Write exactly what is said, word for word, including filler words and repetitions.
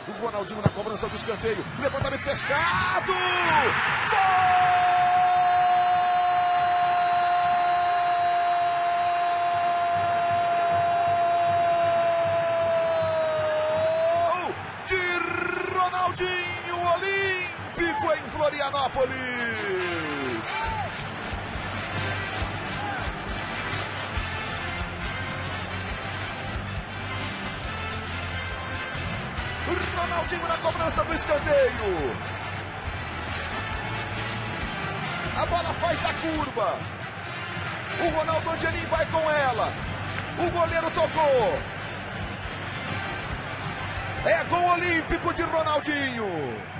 O Ronaldinho na cobrança do escanteio. Levantamento fechado. Gol de Ronaldinho Olímpico em Florianópolis. Ronaldinho na cobrança do escanteio. A bola faz a curva. O Ronaldo Angelim vai com ela. O goleiro tocou. É gol olímpico de Ronaldinho.